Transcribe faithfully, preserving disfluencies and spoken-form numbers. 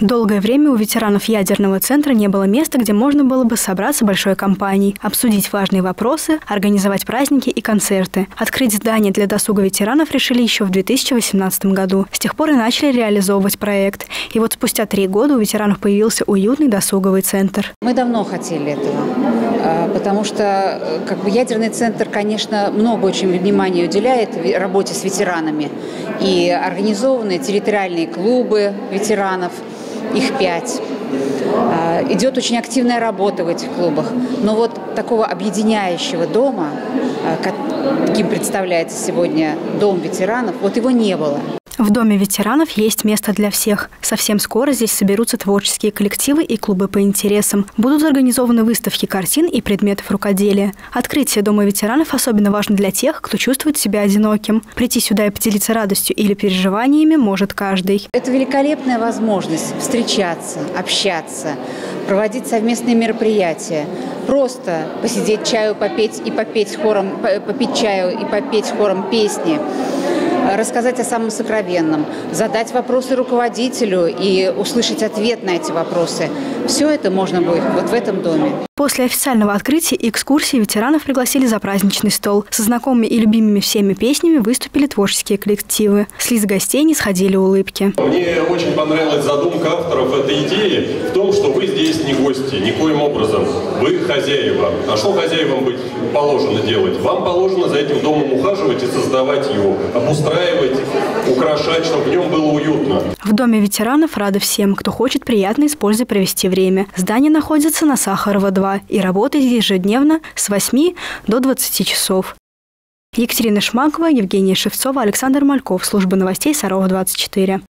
Долгое время у ветеранов ядерного центра не было места, где можно было бы собраться большой компанией, обсудить важные вопросы, организовать праздники и концерты. Открыть здание для досуга ветеранов решили еще в две тысячи восемнадцатом году. С тех пор и начали реализовывать проект. И вот спустя три года у ветеранов появился уютный досуговый центр. Мы давно хотели этого, потому что как бы, ядерный центр, конечно, много очень внимания уделяет работе с ветеранами. И организованы территориальные клубы ветеранов. Их пять. Идет очень активная работа в этих клубах. Но вот такого объединяющего дома, каким представляется сегодня Дом ветеранов, вот его не было. В Доме ветеранов есть место для всех. Совсем скоро здесь соберутся творческие коллективы и клубы по интересам. Будут организованы выставки картин и предметов рукоделия. Открытие Дома ветеранов особенно важно для тех, кто чувствует себя одиноким. Прийти сюда и поделиться радостью или переживаниями может каждый. Это великолепная возможность встречаться, общаться, проводить совместные мероприятия. Просто посидеть чаю, попеть и попеть хором, попить чаю и попеть хором песни. Рассказать о самом сокровенном, задать вопросы руководителю и услышать ответ на эти вопросы. Все это можно будет вот в этом доме. После официального открытия и экскурсии ветеранов пригласили за праздничный стол. Со знакомыми и любимыми всеми песнями выступили творческие коллективы. С лиц гостей не сходили улыбки. Мне очень понравилась задумка авторов этой идеи в том, что вы здесь не гости, никоим образом. Вы хозяева. А что хозяевам быть положено делать? Вам положено за этим домом ухаживать и создавать его, обустраивать, украшать, чтобы в нем было уютно. В Доме ветеранов рады всем, кто хочет приятно и с пользой провести время. Здание находится на Сахарова два и работает ежедневно с восьми до двадцати часов. Екатерина Шмакова, Евгения Шевцова, Александр Мальков. Служба новостей Сарова двадцать четыре.